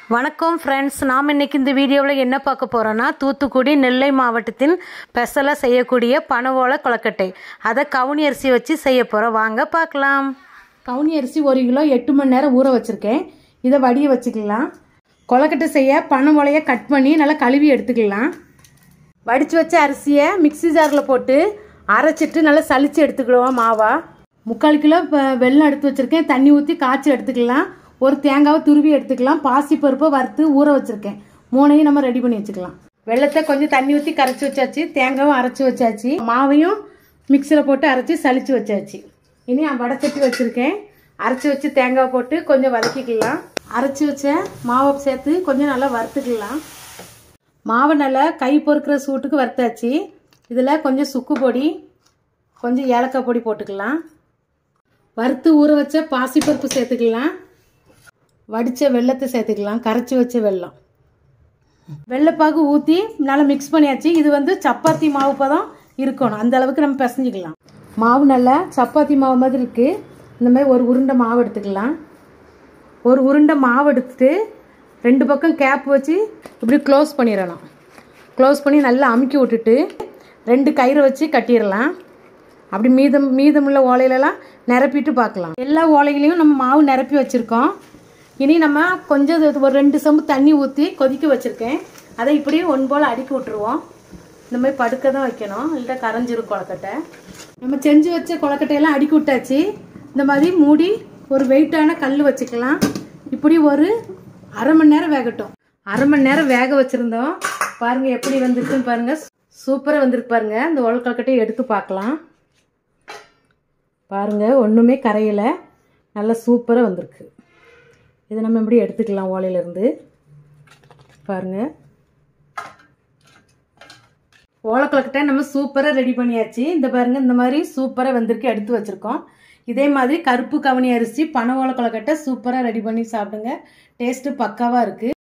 வணக்கம் ஃப்ரெண்ட்ஸ், நாம் இன்றைக்கி இந்த வீடியோவில் என்ன பார்க்க போகிறோன்னா, தூத்துக்குடி நெல்லை மாவட்டத்தின் ஸ்பெஷலாக செய்யக்கூடிய பனவோலை கொழுக்கட்டை. அதை கவுனி அரிசி வச்சு செய்ய போகிறோம். வாங்க பார்க்கலாம். கவுனி அரிசி 1 கிலோ 8 மணி நேரம் ஊற வச்சுருக்கேன். இதை வடிய வச்சுக்கலாம். கொழுக்கட்டை செய்ய பனவோலையை கட் பண்ணி நல்லா கழுவி எடுத்துக்கலாம். வடித்து வச்ச அரிசியை மிக்ஸி ஜாரில் போட்டு அரைச்சிட்டு நல்லா சலித்து எடுத்துக்கிடுவோம். மாவா 3/4 கிலோ வெல்லம் எடுத்து வச்சுருக்கேன். தண்ணி ஊற்றி காய்ச்சி எடுத்துக்கலாம். ஒரு தேங்காவை துருவி எடுத்துக்கலாம். பாசிப்பருப்பை வறுத்து ஊற வச்சுருக்கேன். 3ஐயும் நம்ம ரெடி பண்ணி வச்சுக்கலாம். வெள்ளத்தை கொஞ்சம் தண்ணி ஊற்றி கரைச்சி வச்சாச்சு. தேங்காவும் அரைச்சி வச்சாச்சு. மாவையும் மிக்சியில் போட்டு அரைச்சி சலிச்சு வச்சாச்சு. இனி வடைச்சட்டி வச்சுருக்கேன். அரைச்சி வச்சு தேங்காய் போட்டு கொஞ்சம் வதக்கிக்கலாம். அரைச்சி வச்ச மாவை சேர்த்து கொஞ்சம் நல்லா வறுத்துக்கலாம். மாவை நல்லா கை பொறுக்கிற சூட்டுக்கு வறுத்தாச்சு. இதில் கொஞ்சம் சுக்கு பொடி, கொஞ்சம் ஏலக்காய் பொடி போட்டுக்கலாம். வறுத்து ஊற வச்ச பாசிப்பருப்பு சேர்த்துக்கலாம். வடித்த வெள்ளத்தை சேர்த்துக்கலாம். கரைச்சி வச்ச வெல்லம், வெள்ளைப்பாகு ஊற்றி நல்லா மிக்ஸ் பண்ணியாச்சு. இது சப்பாத்தி மாவு பதம் இருக்கணும். அந்த அளவுக்கு நம்ம பிசைஞ்சிக்கலாம். மாவு நல்லா சப்பாத்தி மாவு மாதிரி இருக்குது. இந்த மாதிரி ஒரு உருண்டை மாவு எடுத்துக்கலாம். ஒரு உருண்டை மாவு எடுத்துட்டு 2 பக்கம் கேப் வச்சு இப்படி க்ளோஸ் பண்ணிடணும். க்ளோஸ் பண்ணி நல்லா அமுக்கி விட்டுட்டு 2 கயிறை வச்சு கட்டிடலாம். அப்படி மீதமுள்ள ஓலையிலலாம் நிரப்பிட்டு பார்க்கலாம். எல்லா ஓலைகளையும் நம்ம மாவு நிரப்பி வச்சுருக்கோம். இனி நம்ம கொஞ்சம் ஒரு 2 சொம்பு தண்ணி ஊற்றி கொதிக்க வச்சுருக்கேன். அதை இப்படி ஒன் போல் அடுக்கி விட்டுருவோம். இந்த மாதிரி படுக்க தான் வைக்கணும், இல்லை கரைஞ்சிரும் கொழுக்கட்டை. நம்ம செஞ்சு வச்ச கொழுக்கட்டையெல்லாம் அடுக்கி விட்டாச்சு. இந்த மாதிரி மூடி ஒரு வெயிட்டான கல் வச்சுக்கலாம். இப்படி ஒரு 1/2 மணி நேரம் வேகட்டும். 1/2 மணி நேரம் வேக வச்சுருந்தோம். பாருங்கள் எப்படி வந்திருக்குன்னு பாருங்கள். சூப்பராக வந்திருக்கு பாருங்கள். இந்த ஓலை கொழுக்கட்டையை எடுத்து பார்க்கலாம். பாருங்கள், ஒன்றுமே கரையலை, நல்லா சூப்பராக வந்திருக்கு. இதை நம்ம இப்படி எடுத்துக்கலாம் ஓலையிலேருந்து. பாருங்கள், ஓலை கொழுக்கட்டை நம்ம சூப்பராக ரெடி பண்ணியாச்சு. இந்த பாருங்கள், இந்த மாதிரி சூப்பராக வந்திருக்கு, எடுத்து வச்சுருக்கோம். இதே மாதிரி கருப்பு கவுனி அரிசி பனை ஓலை கொழுக்கட்டை சூப்பராக ரெடி பண்ணி சாப்பிடுங்க. டேஸ்ட்டு பக்காவாக இருக்குது.